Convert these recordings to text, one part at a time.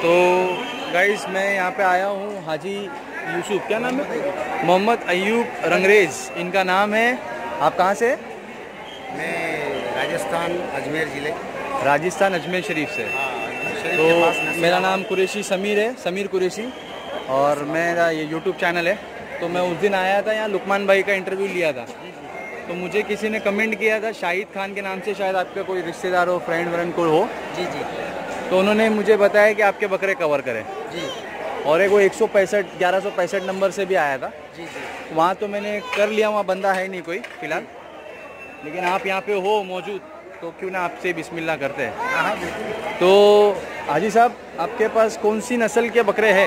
तो गाइस मैं यहाँ पे आया हूँ हाजी यूसुफ, क्या नाम है, मोहम्मद अयूब रंगरेज इनका नाम है। आप कहाँ से? मैं राजस्थान अजमेर ज़िले, राजस्थान अजमेर शरीफ से। तो मेरा नाम कुरैशी समीर है, समीर कुरैशी, और मेरा ये यूट्यूब चैनल है। तो मैं उस दिन आया था यहाँ, लुकमान भाई का इंटरव्यू लिया था। तो मुझे किसी ने कमेंट किया था शाहिद खान के नाम से, शायद आपका कोई रिश्तेदार हो, फ्रेंड व्रेंड कोई हो। जी जी। तो उन्होंने मुझे बताया कि आपके बकरे कवर करें जी। और एक वो 1165 नंबर से भी आया था। जी जी। वहाँ तो मैंने कर लिया, वहाँ बंदा है नहीं कोई फिलहाल, लेकिन आप यहाँ पे हो मौजूद तो क्यों ना आपसे बिस्मिल्लाह करते हैं। हाँ बिल्कुल। तो हाजी साहब, आपके पास कौन सी नस्ल के बकरे हैं?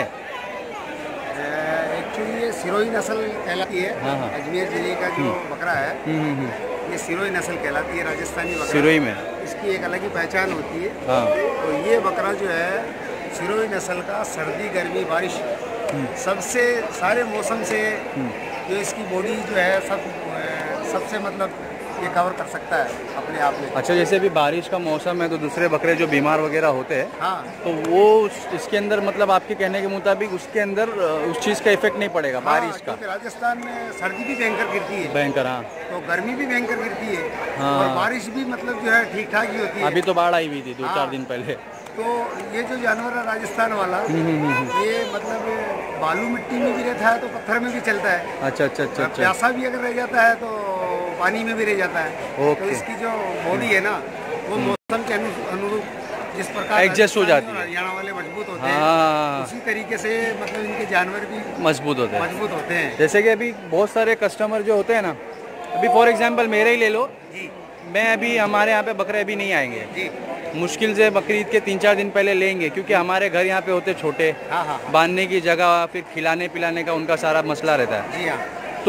एक्चुअली ये सिरोही नस्ल कहलाती है। हाँ। अजमेर ज़िले का जो बकरा है ये सिरोही नस्ल कहलाती है, राजस्थानी बकरा। सिरोही में इसकी एक अलग ही पहचान होती है। हाँ। तो ये बकरा जो है सिरोही नस्ल का, सर्दी गर्मी बारिश सबसे सारे मौसम से जो इसकी बॉडी जो है सबसे मतलब ये कवर कर सकता है अपने आप में। अच्छा, जैसे अभी बारिश का मौसम है तो दूसरे बकरे जो बीमार वगैरह होते हैं, हाँ, तो वो इसके अंदर मतलब आपके कहने के मुताबिक उसके अंदर उस चीज़ का इफेक्ट नहीं पड़ेगा। हाँ, बारिश का। राजस्थान में सर्दी भी भयंकर गिरती है, भयंकर। हाँ। तो गर्मी भी भयंकर गिरती है। हाँ। और बारिश भी मतलब जो है ठीक ठाक ही होती है। अभी तो बाढ़ आई हुई थी 2-4 दिन पहले। तो ये जो जानवर है राजस्थान वाला, ये मतलब बालू मिट्टी में भी रहता है तो पत्थर में भी चलता है। अच्छा अच्छा अच्छा अच्छा। प्यासा भी अगर रह जाता है तो पानी में भी रह जाता है। तो इसकी जो बॉडी है ना वो मौसम के अनुरूप जिस प्रकार एडजस्ट हो जाती है। हरियाणा वाले मजबूत होते हैं, हाँ, उसी तरीके से मतलब इनके जानवर भी मजबूत होते हैं। जैसे कि अभी बहुत सारे कस्टमर जो होते हैं ना, अभी फॉर एग्जांपल मेरे ही ले लो जी। मैं अभी हमारे यहाँ पे बकरे अभी नहीं आएंगे जी। मुश्किल से बकरीद के 3-4 दिन पहले लेंगे, क्योंकि हमारे घर यहाँ पे होते छोटे। हाँ हाँ। बांधने की जगह, फिर खिलाने पिलाने का उनका सारा मसला रहता है। जी हाँ।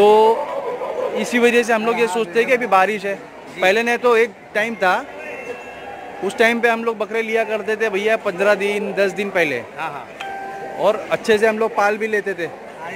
तो इसी वजह से हम लोग ये सोचते हैं कि अभी बारिश है। पहले ने तो एक टाइम था, उस टाइम पे हम लोग बकरे लिया करते थे भैया 15 दिन 10 दिन पहले। हाँ हाँ। और अच्छे से हम लोग पाल भी लेते थे।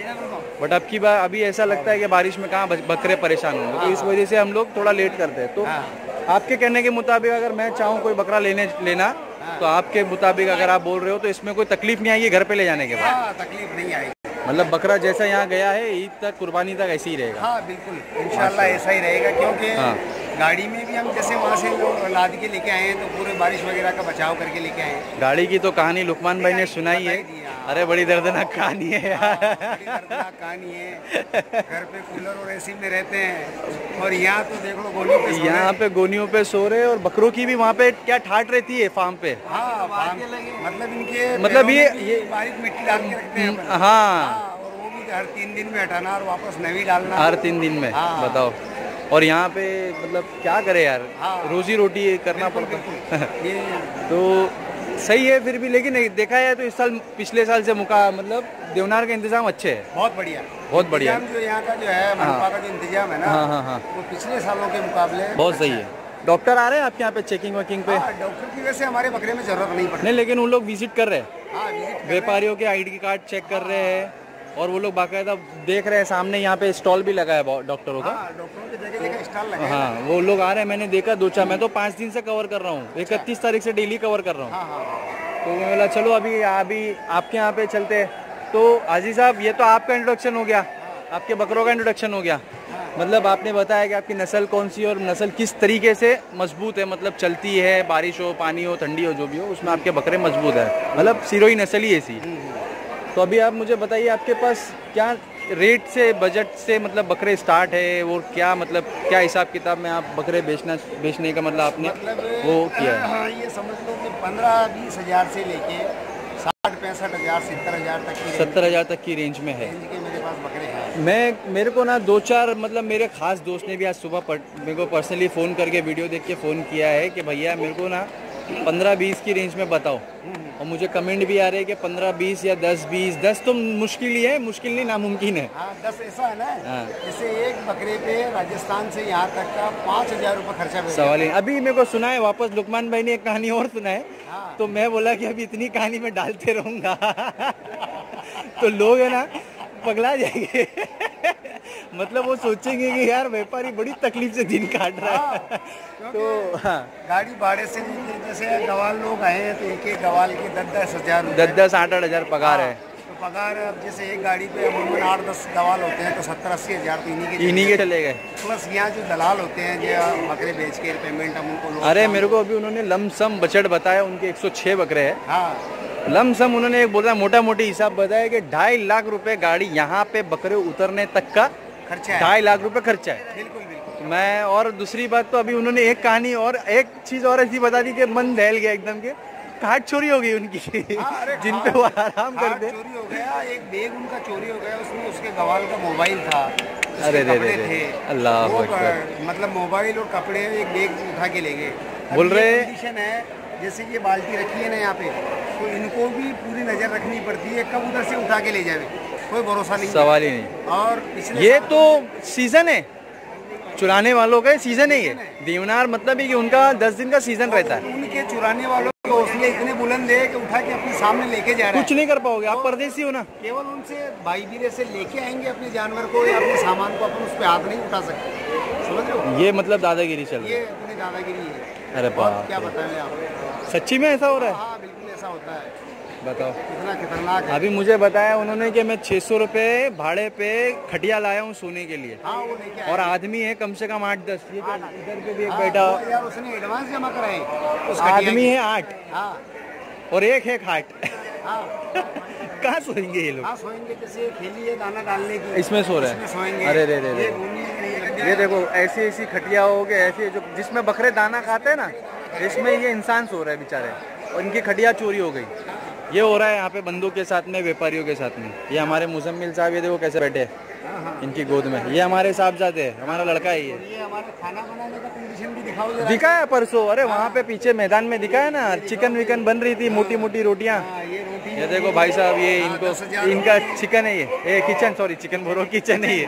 बट अब की बार अभी ऐसा लगता है कि बारिश में कहाँ बकरे परेशान होंगे, तो इस वजह से हम लोग थोड़ा लेट करते हैं। तो आपके कहने के मुताबिक अगर मैं चाहूँ कोई बकरा लेना तो आपके मुताबिक अगर आप बोल रहे हो तो इसमें कोई तकलीफ नहीं आएगी घर पे ले जाने के बाद? हाँ, तकलीफ नहीं आएगी। मतलब बकरा जैसा यहाँ गया है ईद तक, कुर्बानी तक ऐसे ही रहेगा? हाँ बिल्कुल, इंशाल्लाह ऐसा ही रहेगा। क्योंकि गाड़ी में भी हम जैसे वहाँ से लोग लाद के लेके आए हैं तो पूरे बारिश वगैरह का बचाव करके लेके आए हैं। गाड़ी की तो कहानी लुकमान भाई ने सुनाई है। अरे बड़ी दर्दनाक कहानी है यार। बड़ी दर्दनाक कहानी है। घर पे कूलर और एसी में रहते हैं और यहाँ तो देख लो गोनियों पे, यहाँ पे गोनियों पे सो रहे, और बकरों की भी वहाँ पे क्या ठाट रहती है फार्म पे। हाँ, मतलब इनके मतलब ये बारीक मिट्टी डाल के रखते हैं। हाँ, और वो भी हर 3 दिन में हटाना और वापस नवी डालना, हर 3 दिन में। बताओ, और यहाँ पे मतलब क्या करे यार, रोजी रोटी करना पड़ता है। तो सही है फिर भी, लेकिन देखा है तो इस साल पिछले साल से मतलब देवनार के इंतजाम अच्छे है। बहुत बढ़िया, बहुत बढ़िया। जो यहाँ का जो है मनपा का जो इंतजाम है ना, वो पिछले सालों के मुकाबले बहुत सही है। डॉक्टर आ रहे हैं आपके यहाँ पे चेकिंग वेकिंग पे? डॉक्टर की वैसे हमारे बकरे में जरूरत नहीं पड़ती। नहीं, लेकिन उन लोग विजिट कर रहे हैं, व्यापारियों के ID कार्ड चेक कर रहे हैं, और वो लोग बाकायदा देख रहे हैं। सामने यहाँ पे स्टॉल भी लगा है डॉक्टरों का। डॉक्टरों की जगह स्टॉल लगा है। हाँ, वो लोग आ रहे हैं, मैंने देखा 2-4। मैं तो 5 दिन से कवर कर रहा हूँ, 31 तारीख से डेली कवर कर रहा हूँ। तो मैं बोला चलो अभी आपके यहाँ पे चलते हैं। तो हाजी साहब, ये तो आपका इंट्रोडक्शन हो गया, आपके बकरों का इंट्रोडक्शन हो गया। मतलब आपने बताया कि आपकी नस्ल कौन सी और नस्ल किस तरीके से मजबूत है, मतलब चलती है, बारिश हो, पानी हो, ठंडी हो, जो भी हो, उसमें आपके बकरे मजबूत है। मतलब सिरोही नस्ल ही ऐसी। तो अभी आप मुझे बताइए आपके पास क्या रेट से, बजट से मतलब बकरे स्टार्ट है, और क्या मतलब क्या हिसाब किताब में आप बकरे बेचने का मतलब आपने वो किया है? हाँ, ये समझ लो कि 15-20 हज़ार से लेके 60-65 हज़ार 70 हज़ार तक की रेंज में है। मेरे पास बकरे हैं। मेरे को ना 2-4 मतलब मेरे खास दोस्त ने भी आज सुबह मेरे को पर्सनली फ़ोन करके वीडियो देख के फ़ोन किया है कि भैया मेरे को ना 15-20 की रेंज में बताओ। और मुझे कमेंट भी आ रहे हैं कि 15-20 या 10-20। 10 तो मुश्किल ही है, मुश्किल नहीं नामुमकिन है। हाँ, 10 ऐसा है ना। जैसे एक बकरे पे राजस्थान से यहाँ तक का 5,000 रुपये खर्चा। सवाल ही। अभी मेरे को सुना है वापस, लुकमान भाई ने एक कहानी और सुना है। तो मैं बोला कि अभी इतनी कहानी में डालते रहूँगा तो लोग है ना पगला जाएंगे। मतलब वो सोचेंगे कि यार व्यापारी बड़ी तकलीफ से दिन काट रहा है। तो हाँ, गाड़ी भाड़े से जैसे गवाल लोग आए हैं तो इनके गवाल के 10-10 हज़ार, 10-10 8-8 हज़ार पगार है। तो पगार अब जैसे एक गाड़ी पे अमूमन 8-10 गवाल होते हैं तो 70-80 हज़ार तो इन्हीं के चले गए। प्लस यहाँ जो दलाल होते हैं जो बकरे बेच के पेमेंट हम उनको, अरे मेरे को अभी उन्होंने लमसम बजट बताया, उनके 106 बकरे हैं। हाँ, लमसम उन्होंने एक बोला मोटा मोटी हिसाब बताया कि 2.5 लाख रुपए गाड़ी यहाँ पे बकरे उतरने तक का खर्चा है। 2.5 लाख रुपए खर्चा है। बिल्कुल बिल्कुल। मैं और दूसरी बात तो अभी उन्होंने एक कहानी और एक चीज और ऐसी बता दी कि मन दहल गया एकदम के, कार्ड चोरी हो गई उनकी। जिन पे वो आराम करते। चोरी हो गया, एक बैग उनका चोरी हो गया, उसमें उसके गवाल का मोबाइल था, अरे कपड़े थे, अल्लाह अकबर। मतलब मोबाइल और कपड़े एक बैग उठा के ले गए। बोल रहे कंडीशन है जैसे ये बाल्टी रखी है ना यहाँ पे, तो इनको भी पूरी नजर रखनी पड़ती है, कब उधर से उठा के ले जावे कोई भरोसा नहीं, सवाल ही नहीं। और ये तो सीजन है, चुराने वालों का सीजन है ये। देवनार मतलब है कि उनका 10 दिन का सीजन रहता है। उनके चुराने वालों के हौसले इतने बुलंद है कि उठा के अपने सामने लेके जा रहे हैं। कुछ नहीं कर पाओगे आप, परदेसी हो ना। केवल उनसे भाई बीरे से लेके आएंगे अपने जानवर को या अपने सामान को, अपन उस पर हाथ नहीं उठा सकते, समझ रहे हो? ये मतलब दादागिरी चल रही है। ये अपनी दादागिरी है। अरे बाप, क्या बताएं आप, सच्ची में ऐसा हो रहा है? हाँ बिल्कुल ऐसा होता है। बताओ कितना खतरनाक है। अभी मुझे बताया उन्होंने कि मैं 600 रुपए भाड़े पे खटिया लाया हूँ सोने के लिए। हाँ, वो लेके और आदमी है कम से कम 8-10। ये इधर पे भी एक बैठा यार, उसने एडवांस जमा कराए, आदमी है 8 हाँ और एक है खाट। हाँ कहाँ सोएंगे ये लोग? हाँ, सोएंगे जैसे खेली है दाना डालने की, इसमें सो रहे इसमें हैं। सोएंगे। अरे रे रे रे, ये देखो ऐसी ऐसी खटिया हो गए, ऐसी जो जिसमें बकरे दाना खाते हैं ना, इसमें ये इंसान सो रहा है बेचारे, और इनकी खटिया चोरी हो गई। ये हो रहा है यहाँ पे बंदों के साथ में, व्यापारियों के साथ में। ये हमारे मुजम्मिल साहब, ये देखो कैसे बैठे हैं इनकी गोद में। ये हमारे साहबजादे हैं, हमारा लड़का है ये हमारा खाना बनाने का कंडीशन भी दिखाओ जरा। दिखा है परसों, अरे वहाँ पे पीछे मैदान में दिखा है ना, चिकन विकन बन रही थी, मोटी मोटी रोटियाँ। ये देखो भाई साहब, ये इनको इनका चिकन है ये किचन, सॉरी चिकन बोलो, किचन है ये।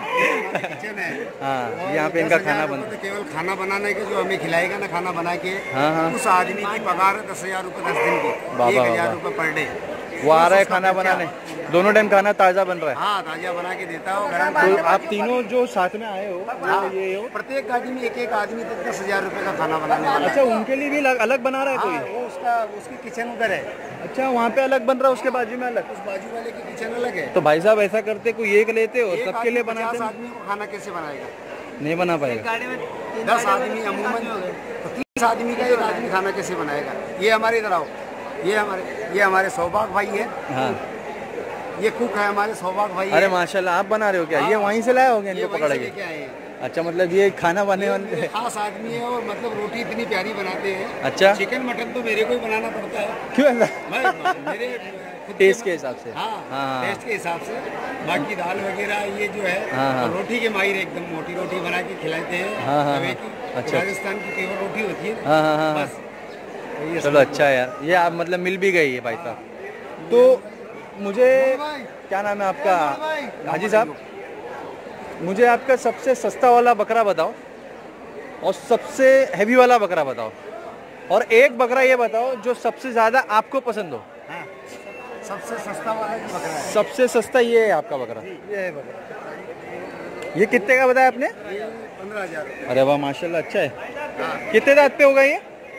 हाँ, यहाँ पे इनका खाना बनता है। केवल खाना बनाने के जो हमें खिलाएगा ना, खाना बना के, हाँ, उस आदमी की पगार 10,000 रुपये 10 दिन की, 1,000 रुपये पर डे। वो आ रहा है खाना बनाने, दोनों टाइम खाना ताज़ा बन रहा है। हाँ, ताज़ा बना के देता हो। तो आप तीनों जो साथ में आए हो, ये हो, प्रत्येक गाड़ी में एक आदमी 10,000 रुपये का खाना बनाने वाला। अच्छा, उनके लिए भी अलग बना रहा है कोई? वो उसकी किचन उधर है। अच्छा, वहाँ पे अलग बन रहा है, उसके बाजू में अलग, उस बाजू वाले की किचन अलग है। तो भाई साहब ऐसा करते, कोई एक लेते हो, सबके लिए बनाते? 50 आदमी को खाना कैसे बनाएगा? नहीं बना पाएगा। 10 आदमी अमूमन, तो 30 आदमी का एक आदमी खाना कैसे बनाएगा? ये हमारे इधर आओ, ये हमारे सौभाग भाई है। हाँ, ये कुक है हमारे सौभाग भाई। अरे माशाल्लाह, आप बना रहे हो क्या? ये वहीं से लाए होंगे इनको पकड़ के? आए। अच्छा, मतलब ये खाना बनाने वाले खास आदमी है, और मतलब रोटी इतनी प्यारी बनाते हैं। अच्छा, चिकन मटन तो मेरे को ही बनाना पड़ता है। क्यों ऐसा? मेरे टेस्ट के हिसाब से। हाँ, टेस्ट के हिसाब से। बाकी दाल वगैरह ये जो है, हाँ, रोटी के माहिर, एकदम मोटी रोटी बना के खिलाते हैं। हाँ, तवे की, अच्छा, राजस्थान की प्योर रोटी होती है। हाँ हाँ हाँ, बस। चलो अच्छा है यार, ये आप मतलब मिल भी गई है भाई साहब। तो मुझे, क्या नाम है आपका? हाजी साहब, मुझे आपका सबसे सस्ता वाला बकरा बताओ और सबसे हैवी वाला बकरा बताओ, और एक बकरा ये बताओ जो सबसे ज्यादा आपको पसंद हो। हाँ, सबसे सस्ता वाला जो बकरा है, सबसे सस्ता ये है आपका बकरा? ये है बकरा। ये कितने का बताया आपने? 15,000। अरे वाह माशाल्लाह, अच्छा है। हाँ। कितने दांत पे होगा ये?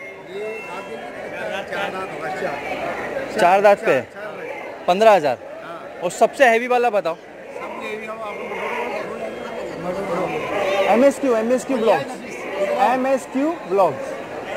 4 दांत पे, 15,000। और सबसे हैवी वाला बताओ। MSQ ब्लॉग्स, MSQ ब्लॉग्स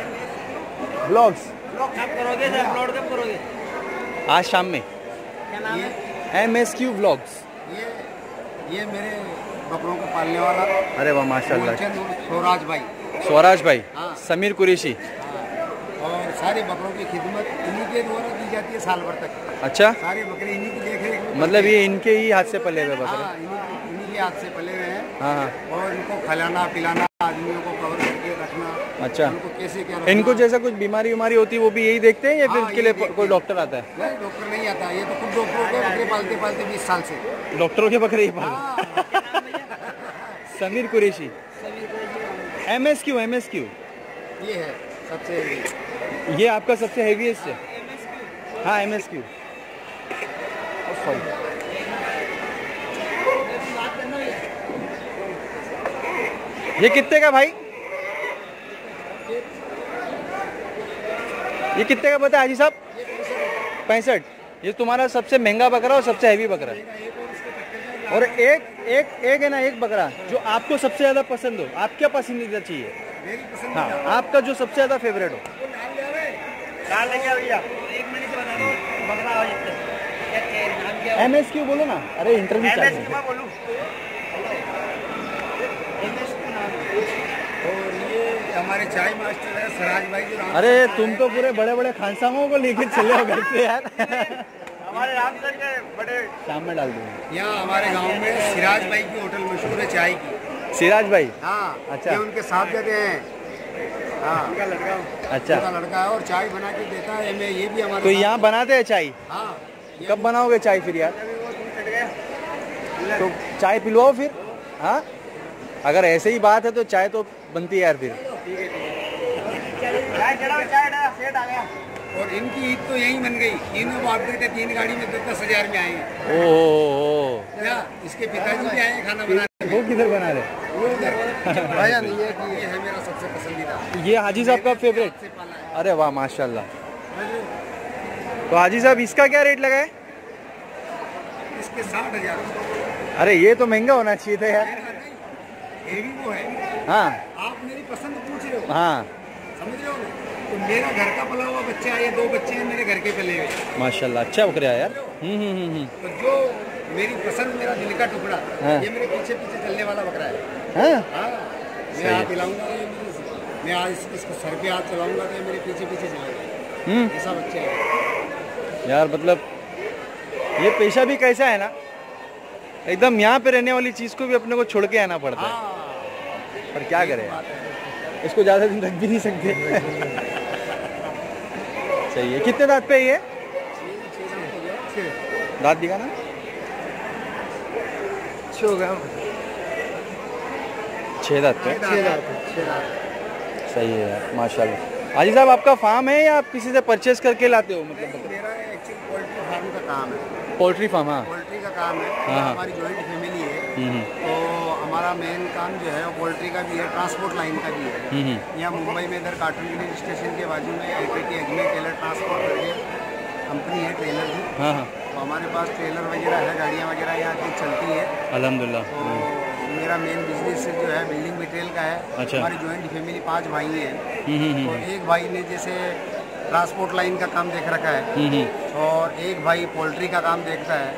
आज शाम में। क्या नाम है? MSQ blogs. ये मेरे बकरों को पालने वाला। अरे वाह माशाल्लाह, स्वराज भाई। स्वराज भाई, हाँ। समीर कुरैशी। और सारे बकरों की खिदमत इन्हीं के द्वारा दी जाती है साल भर तक। अच्छा, सारे बकरे इन्हीं की देख रेख। मतलब ये इनके ही हाथ से पले हुए बकरे? हाँ, इन्हीं के हाथ से पले हुए हैं। हाँ, और इनको खिलाना पिलाना, आदमियों को कवर करके रखना। अच्छा, उनको कैसे क्या रखना। इनको जैसा कुछ बीमारी होती है वो भी यही देखते हैं या फिर हाँ, इसके लिए कोई डॉक्टर आता है? नहीं, डॉक्टर नहीं आता, ये तो खुद डॉक्टरों के बकरे पालते 20 साल से। डॉक्टरों के बकरे ही पाल। समीर कुरैशी। MSQ ये है सबसे, ये आपका सबसे हेवीएस्ट है? हाँ, MSQ। ये कितने का भाई? ये कितने का बता हाजी साहब? 65। ये तुम्हारा सबसे महंगा बकरा और सबसे हैवी बकरा है। और एक है ना, एक बकरा जो आपको सबसे ज्यादा पसंद हो, आपके पसंदीदा चाहिए। हाँ, आपका जो सबसे ज्यादा फेवरेट हो। लाल लेके भैया, 1 मिनट से बता दो बकरा। MS क्यों बोलो ना? अरे इंटरव्यू बोलूं। और ये हमारे चाय मास्टर है सराज भाई जो। अरे तुम तो पूरे बड़े बड़े खानसामों को लेके चले हो घर से यार। हमारे राम सर के बड़े शाम में डाल दूंगा। यहाँ हमारे गांव में सिराज भाई की होटल मशहूर है चाय की। सिराज भाई? हाँ, अच्छा। ये उनके साथ देते हैं। हाँ, उनका लड़का। अच्छा, उनका लड़का है और चाय बना के देता है। मैं ये भी हमारे तो यहाँ बनाते हैं चाय? हाँ। कब बनाओगे चाय फिर यार? तो चाय पिलवाओ फिर। हाँ, अगर ऐसे ही बात है तो चाय तो बनती है यार फिर। और इनकी ईद तो यही बन गई। तीनों बाप बेटे 3 गाड़ी में 10,000 में आए। ओह, क्या इसके पिताजी भी आए खाना बनाने। वो किधर बना रहे? वो उधर भैया नहीं है कि ये है मेरा सबसे पसंदीदा। ये हाजी साहब का फेवरेट? अरे वाह, माशाल्लाह। तो हाजी साहब इसका क्या रेट लगा है? इसके 60,000। अरे ये तो महंगा होना चाहिए था यार। ये भी वो है। हाँ, आप मेरी पसंद पूछ रहे हो। हाँ, समझ रहे हो ना? तो मेरा घर का पला हुआ बच्चा है। ये 2 बच्चे हैं मेरे घर के पले हुए। माशाल्लाह, अच्छा बकरा है यार। तो जो मेरी पसंद, मेरा दिल का टुकड़ा, हाँ। ये मेरे पीछे पीछे चलने वाला बकरा है। हाँ? हाँ, मैं हाथ हिलाऊंगा, मैं आज इसको सर पे हाथ चलाऊंगा तो मेरे पीछे पीछे चलेगा। ऐसा बच्चा है यार। मतलब ये पेशा भी कैसा है ना, एकदम यहाँ पे रहने वाली चीज को भी अपने को छोड़ के आना पड़ता है। पर क्या करें, इसको ज्यादा दिन रख भी नहीं सकते। सही है। कितने दांत पे ये? दांत दिखाना। 6 दांत पे। सही है यार, माशाल्लाह। हाजी साहब, आपका फार्म है या आप किसी से परचेस करके लाते हो? मतलब मेरा एक्चुअली पोल्ट्री फार्म का काम है। Poultry farm? हाँ, पोल्ट्री का काम है। हाँ। हमारी जॉइंट फैमिली है। तो हमारा मेन काम जो है वो पोल्ट्री का भी है, ट्रांसपोर्ट लाइन का भी है। यहाँ मुंबई में इधर कार्टून गिरी स्टेशन के बाजू में LPT अजमेर टेलर ट्रांसपोर्ट करके कंपनी है, ट्रेलर की। हाँ, हाँ। तो हमारे पास ट्रेलर वगैरह है, गाड़ियाँ वगैरह यहाँ की चलती है अल्हम्दुलिल्लाह। तो मेरा मेन बिजनेस जो है बिल्डिंग मटेरियल का है। अच्छा। हमारी जॉइंट फैमिली 5 भाई हैं। तो एक भाई ने जैसे ट्रांसपोर्ट लाइन का काम देख रखा है और एक भाई पोल्ट्री का काम देखता है।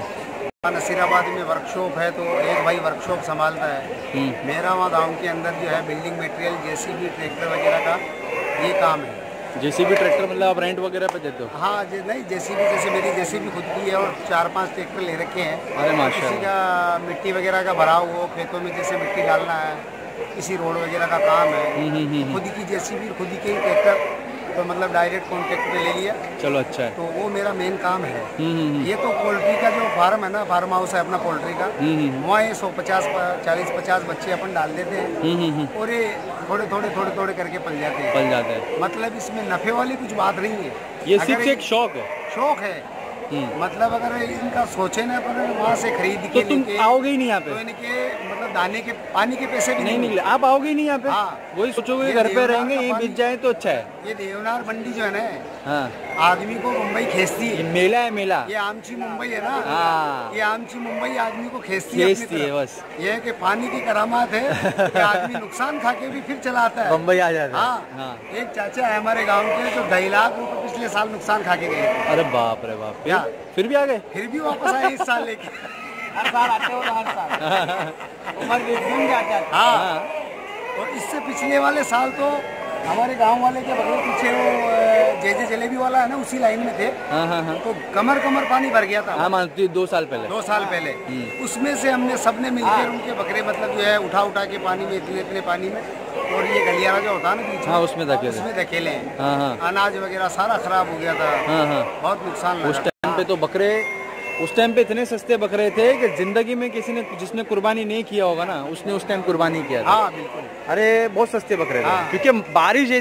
नसीराबाद में वर्कशॉप है तो एक भाई वर्कशॉप संभालता है। मेरा वहाँ गाँव के अंदर जो है बिल्डिंग मटेरियल, JCB, ट्रैक्टर वगैरह का ये काम है। JCB ट्रैक्टर मतलब आप रेंट वगैरह पे देते हो? हाँ, नहीं JCB, जैसे मेरी JCB खुद की है और 4-5 ट्रैक्टर ले रखे हैं। अरे माशाल्लाह। किसी का मिट्टी वगैरह का भराव हो, खेतों में जैसे मिट्टी डालना है, किसी रोड वगैरह का काम है, खुद की JCB, खुद की ट्रैक्टर, तो मतलब डायरेक्ट कॉन्टेक्ट पे ले लिया। चलो, अच्छा है। तो वो मेरा मेन काम है। ये तो पोल्ट्री का जो फार्म है ना, फार्म हाउस है अपना पोल्ट्री का, वहाँ ये 40-50 बच्चे अपन डाल देते हैं और ये थोड़े करके पल जाते हैं। मतलब इसमें नफे वाली कुछ बात नहीं है, ये सिर्फ एक शौक है। मतलब अगर इनका सोचे ना पर वहाँ से खरीद के तो तुम आओगे ही नहीं यहाँ पे? तो इनके मतलब दाने के पानी के पैसे भी नहीं निकले, आप आओगे ही नहीं यहाँ पे? हाँ, वही सोचोगे घर पे रहेंगे, यहीं बीत जाए तो अच्छा है। ये देवनार मंडी जो है ना, हाँ, आदमी को मुंबई खींचती है। मेला है, मेला। ये आमची मुंबई है ना। हाँ, ये आमची मुंबई आदमी को खींचती है बस। ये है कि पानी की करामात है कि आदमी नुकसान खा के भी फिर चला आता है, मुंबई आ जाता है। हाँ। एक चाचा है हमारे गांव के जो 2.5 लाख रुपए पिछले साल नुकसान खा के गए। अरे बाप रे बाप। फिर भी आ गए? फिर भी वापस आए इस साल लेके। हर साल आते हो, हर साल उम्र घूम जाते हैं। हाँ, और इससे पिछले वाले साल तो हमारे गांव वाले के बगल पीछे वो जे जलेबी वाला है ना, उसी लाइन में थे। हाँ। तो कमर पानी भर गया था। हाँ, मानती 2 साल पहले। 2 साल पहले उसमें से हमने सबने मिलकर उनके बकरे मतलब जो है उठा के पानी में, इतने पानी में, और ये गलियारा जो होता है ना बीच में, उसमें धकेले हैं। अनाज वगैरह सारा खराब हो गया था। बहुत नुकसान लगा। उस टाइम पे तो बकरे, उस टाइम पे इतने सस्ते बकरे थे कि जिंदगी में किसी ने, जिसने कुर्बानी नहीं किया होगा ना, उसने उस टाइम कुर्बानी किया था। हाँ, बिल्कुल। अरे बहुत सस्ते बकरे थे। क्योंकि बारिश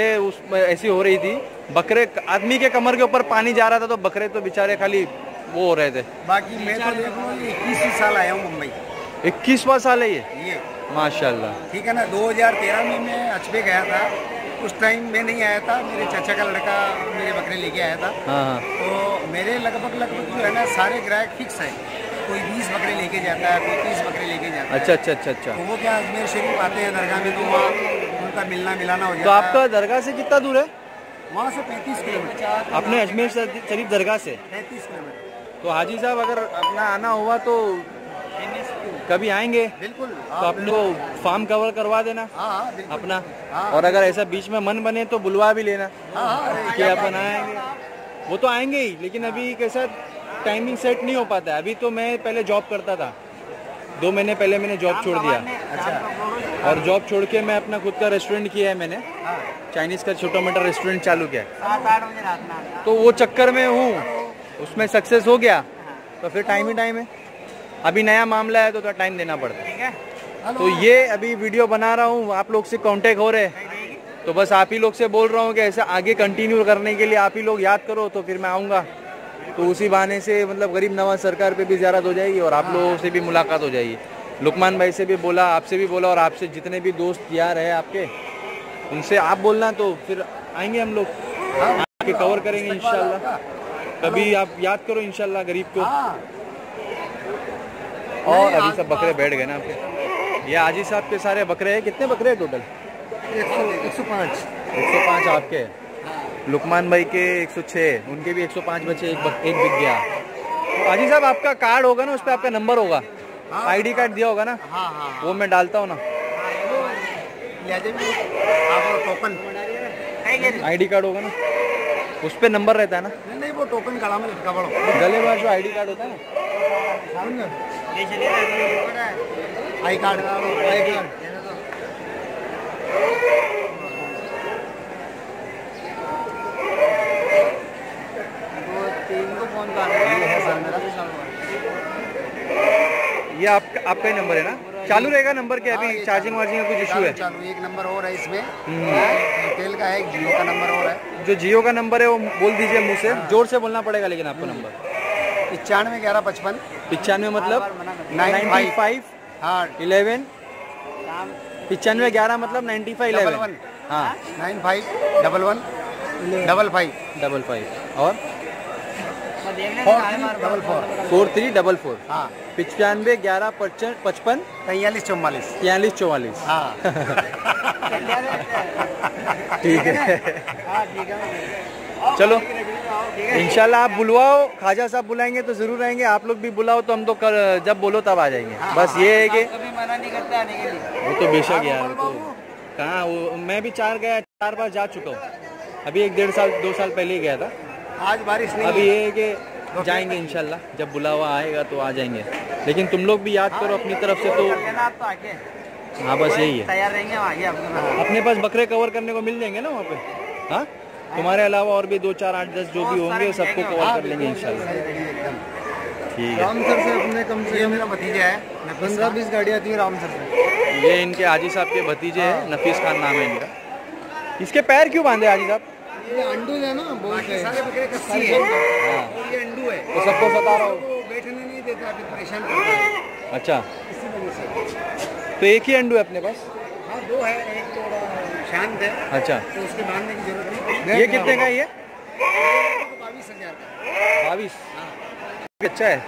ऐसी हो रही थी, बकरे, आदमी के कमर के ऊपर पानी जा रहा था, तो बकरे तो बेचारे खाली वो हो रहे थे। बाकी मैं तो देख लो 21 साल आया हूँ मुंबई। 21वां साल है ये माशाल्लाह। ठीक है ना। 2013 में मैं अजमेर गया था, उस टाइम मैं नहीं आया था, मेरे चाचा का लड़का मेरे बकरे लेके आया था। हाँ। तो मेरे लगभग जो है ना सारे ग्राहक फिक्स है, कोई 20 बकरे लेके जाता है, कोई 30 बकरे लेके जाता है। अच्छा। तो वो क्या अजमेर शरीफ आते हैं दरगाह में, तो वहाँ उनका मिलना मिलाना हो जाता है। तो आपका दरगाह से कितना दूर है? वहाँ से 35 किलोमीटर। अपने अजमेर शरीफ दरगाह से 35 किलोमीटर। तो हाजी साहब अगर अपना आना हुआ तो कभी आएंगे? बिल्कुल। तो अपने को फार्म कवर करवा देना अपना। और अगर ऐसा बीच में मन बने तो बुलवा भी लेना कि अपन आएंगे। वो तो आएंगे ही, लेकिन अभी कैसा टाइमिंग सेट नहीं हो पाता है। अभी तो मैं पहले जॉब करता था, 2 महीने पहले मैंने जॉब छोड़ दिया। अच्छा। और जॉब छोड़ के मैं अपना खुद का रेस्टोरेंट किया है मैंने, चाइनीज़ का छोटा मोटा रेस्टोरेंट चालू किया है। तो वो चक्कर में हूँ, उसमें सक्सेस हो गया तो फिर टाइम ही टाइम है। अभी नया मामला है तो थोड़ा टाइम देना पड़ता है। तो ये अभी वीडियो बना रहा हूँ, आप लोग से कांटेक्ट हो रहे, तो बस आप ही लोग से बोल रहा हूँ कि ऐसा आगे कंटिन्यू करने के लिए आप ही लोग याद करो, तो फिर मैं आऊँगा। तो उसी बहाने से मतलब गरीब नवाज सरकार पे भी ज़्यारत हो जाएगी और आप लोगों से भी मुलाकात हो जाएगी। लुकमान भाई से भी बोला, आपसे भी बोला, और आपसे जितने भी दोस्त यार है आपके, उनसे आप बोलना, तो फिर आएंगे हम लोग, आके कवर करेंगे इंशाल्लाह। कभी आप याद करो इंशाल्लाह गरीब को। और अभी सब बकरे बैठ गए ना आपके। ये हाजी साहब के सारे बकरे हैं। कितने बकरे हैं टोटल? 105 आपके। लुकमान भाई के 106, उनके भी 105 बचे, एक बिक गया। तो हाजी साहब आपका कार्ड होगा ना, उस पर आपका नंबर होगा, आईडी कार्ड दिया होगा ना? वो मैं डालता हूँ ना, आईडी कार्ड होगा ना, उस पर नंबर रहता है ना? नहीं, वो टोकन गला में लटका पड़ो, गले में जो आईडी कार्ड होता है ना, आई कार्ड। ये आपका ही नंबर है ना? चालू रहेगा नंबर के? अभी चार्जिंग वार्जिंग का कुछ इशू है? चालू। एक नंबर और है इसमें, एयरटेल का है, जियो का नंबर और है। जो जियो का नंबर है वो बोल दीजिए मुँह से, जोर से बोलना पड़ेगा लेकिन आपका नंबर। 95 11 55। 95 मतलब 95 11 95 11 मतलब 95 11। हाँ, 95 11 55 और 4344। हाँ, 95 11 55 43 44। 43 44। हाँ ठीक है। चलो इंशाल्लाह आप बुलवाओ, ख्वाजा साहब बुलाएंगे तो जरूर आएंगे, आप लोग भी बुलाओ तो हम तो जब बोलो तब आ जाएंगे। बस ये है कि कभी मना नहीं करते आने के लिए। वो तो बेशक यार, तो कहाँ वो, मैं भी 4 बार जा चुका हूँ। अभी 1 1.5 साल 2 साल पहले ही गया था। आज बारिश नहीं। अभी ये है कि जाएंगे इंशाल्लाह, जब बुलावा आएगा तो आ जाएंगे। लेकिन तुम लोग भी याद करो अपनी तरफ से। तो हाँ, बस यही है, तैयार रहेंगे आगे। अपने पास बकरे कवर करने को मिल जाएंगे ना वहाँ पे। हाँ, तुम्हारे अलावा और भी 2 4 8 10 जो भी होंगे सबको कवर कर लेंगे इंशाल्लाह। ठीक है। राम सर से अपने कम से कम, मेरा भतीजा है, 15-20 गाड़ी आती है राम सर से। ये इनके हाजी साहब के भतीजे हैं, नफीस खान नाम है इनका। इसके पैर क्यों बांधे हाजी साहब? ये अंडू है ना, बहुत सारे बकरे कस्सी है। हाँ, ये अंडू है तो सबको बता रहा हूँ, बैठने नहीं देता, फिर परेशान करता है। अच्छा, इसी वजह से। तो एक ही अंडू है अपने पास? हाँ, 2 है, एक थोड़ा शांत है। अच्छा, तो उसके बांधने की जरूरत नहीं। ये कितने का है ये? 22,000 का। 22? अच्छा है।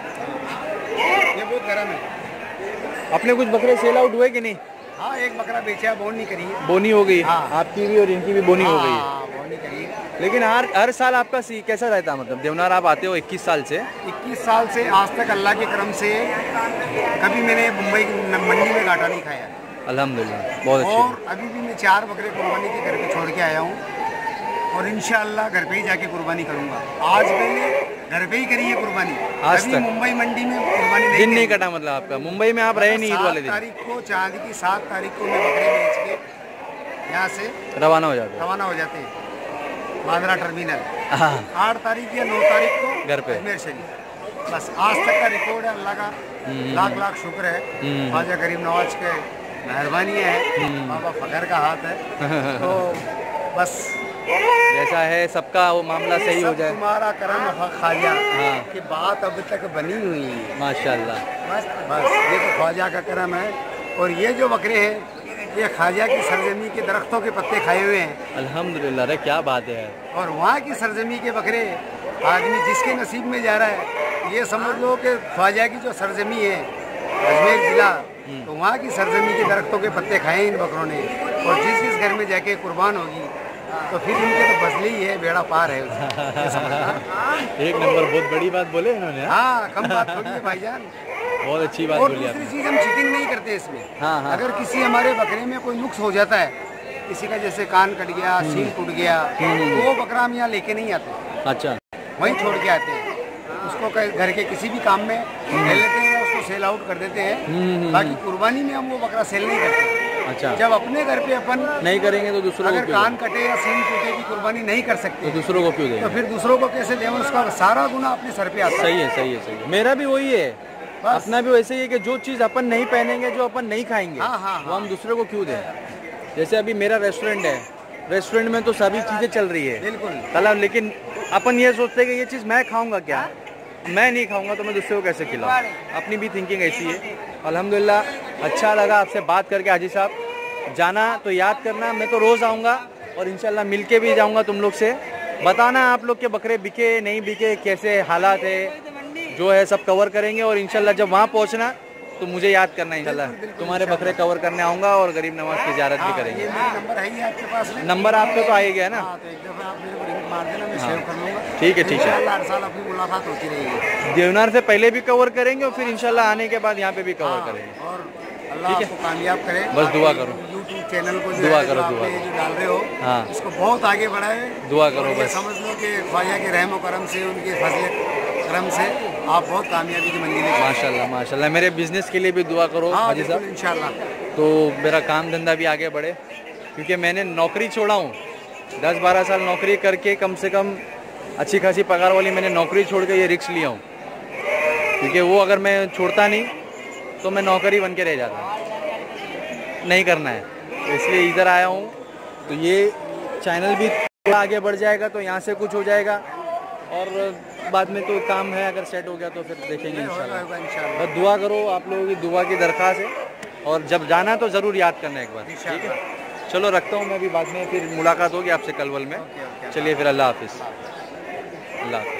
ये बहुत गर्म है। अपने कुछ बकरे सेल आउट हुए कि नहीं? हाँ, एक बकरा बेचा, बोनी करी है। बोनी हो गई? हाँ। आपकी भी और इनकी भी बोनी हो गई है। हाँ, बोनी करी है। लेकिन हर साल आपका कैसा रहता है? मतलब देवनार आप आते हो 21 साल से? 21 साल से आज तक अल्लाह के करम से कभी मैंने मुंबई मंडी में घाटा नहीं खाया। अल्हम्दुलिल्लाह, बहुत अच्छी। और अभी भी मैं 4 बकरे कुर्बानी के घर पे छोड़ के आया हूँ, और इंशाअल्लाह घर पे ही जाके कुर्बानी करूँगा। आज मैंने घर पे ही करी है कुर्बानी, आज अभी तक मुंबई मंडी में कुर्बानी दिन नहीं कटा? मतलब आपका मुंबई में आप रहे नहीं ईद वाले दिन? 7 तारीख को, चांद की 7 तारीख को मैं बकरे बेच के यहाँ से रवाना हो जाते? रवाना हो जाते हैं बांद्रा टर्मिनल। हाँ। 8 तारीख या 9 तारीख को घर पे अजमेर शरीफ। बस आज तक का रिकॉर्ड है, अल्लाह का लाख लाख शुक्र है, ख्वाजा गरीब नवाज के मेहरबानी है, बाबा फकर का हाथ है। तो बस जैसा है सबका वो मामला सही हो जाए। तुम्हारा करम ख्वाजा हाँ की बात अब तक बनी हुई है माशाल्लाह। बस ये तो ख्वाजा का करम है। और ये जो बकरे हैं ये ख्वाजा की सरजमी के दरख्तों के पत्ते खाए हुए हैं अल्हम्दुलिल्लाह। अरे क्या बात है। और वहाँ की सरजमी के बकरे आदमी जिसके नसीब में जा रहा है, ये समझ लो कि ख्वाजा की जो सरजमी है अजमेर जिला, तो वहाँ की सरजमी के दरख्तों के पत्ते खाए इन बकरों ने। और जिस जिस घर में जाके कुर्बान होगी तो फिर इनके तो बदले ही है, बेड़ा पार है एक नंबर। बहुत बड़ी बात बोले इन्होंने। हाँ कम बात थोड़ी है भाईजान, बहुत अच्छी बात और बोली दूसरी आपने। चीज़ हम चीटिंग नहीं करते इसमें। हाँ। अगर किसी हमारे बकरे में कोई नुक्स हो जाता है, किसी का जैसे कान कट गया, सींग टूट गया, तो वो बकरा हम यहाँ लेके नहीं आते, अच्छा वहीं छोड़ के आते हैं। उसको घर के किसी भी काम में ले लेते हैं या उसको सेल आउट कर देते हैं। बाकी कुर्बानी में हम वो बकरा सेल नहीं करते। अच्छा, जब अपने घर पे अपन नहीं करेंगे तो दूसरों अगर को कान कटे या सींग टूटे की कुर्बानी नहीं कर सकते तो दूसरों को क्यों दें? तो फिर दूसरों को कैसे दें? उसका सारा गुना अपने सर पे आता है। सही है, सही है, सही है। मेरा भी वही है, अपना भी वैसे ही है कि जो चीज़ अपन नहीं पहनेंगे, जो अपन नहीं खाएंगे, वो हम दूसरों को क्यों दें? जैसे अभी मेरा रेस्टोरेंट है, रेस्टोरेंट में तो सभी चीज़ें चल रही है बिल्कुल कला, लेकिन अपन ये सोचते हैं कि ये चीज़ मैं खाऊंगा क्या, मैं नहीं खाऊंगा तो मैं दूसरे को कैसे खिलाऊं? अपनी भी थिंकिंग ऐसी है। अल्हम्दुलिल्लाह अच्छा लगा आपसे बात करके हाजी साहब। जाना तो याद करना, मैं तो रोज़ आऊँगा और इंशाल्लाह मिल के भी जाऊँगा तुम लोग से। बताना आप लोग के बकरे बिके नहीं बिके, कैसे हालात है, जो है सब कवर करेंगे। और इंशाल्लाह जब वहाँ पहुँचना तो मुझे याद करना, इंशाल्लाह तुम्हारे बकरे कवर करने आऊँगा और गरीब नवाज की ज़ियारत भी करेंगे। नंबर है ही आपके पास में? नंबर आपका तो आ ही गया ना? तो एक दफ़ा आप मेरे को रिंग मार देना, मैं सेव कर लूँगा। ठीक है, ठीक है। इंशाल्लाह हर साल अपनी मुलाकात होती रहेगी। देवनार से पहले भी कवर करेंगे और फिर इंशाल्लाह आने के बाद यहाँ पे भी कवर करेंगे। और अल्लाह आपको कामयाब करे। बस दुआ करो, यूट्यूब चैनल को दुआ करो, जो डाल रहे हो, हाँ इसको बहुत आगे बढ़ाए, दुआ करो। बस बस समझ लो कि ख्वाजा के रहम और करम से, उनके फजल करम से आप बहुत कामयाबी की मंजिलें माशाल्लाह माशाल्लाह। मेरे बिजनेस के लिए भी दुआ करो हाजी साहब, इंशाल्लाह। तो मेरा काम धंधा भी आगे बढ़े, क्योंकि मैंने नौकरी छोड़ा हूँ। 10-12 साल नौकरी करके कम से कम अच्छी खासी पगार वाली मैंने नौकरी छोड़ के ये रिस्क लिया हूँ, क्योंकि वो अगर मैं छोड़ता नहीं तो मैं नौकरी बन के रह जाता, नहीं करना है। तो इसलिए इधर आया हूँ, तो ये चैनल भी थोड़ा आगे बढ़ जाएगा तो यहाँ से कुछ हो जाएगा, और बाद में तो काम है, अगर सेट हो गया तो फिर देखेंगे इंशाल्लाह। बस दुआ करो, आप लोगों की दुआ की दरख्वास्त है, और जब जाना तो ज़रूर याद करना एक बार, ठीक है? चलो रखता हूँ मैं भी, बाद में फिर मुलाकात होगी आपसे कलवल में। चलिए फिर, अल्लाह हाफिज़। अल्लाह हाफिज़।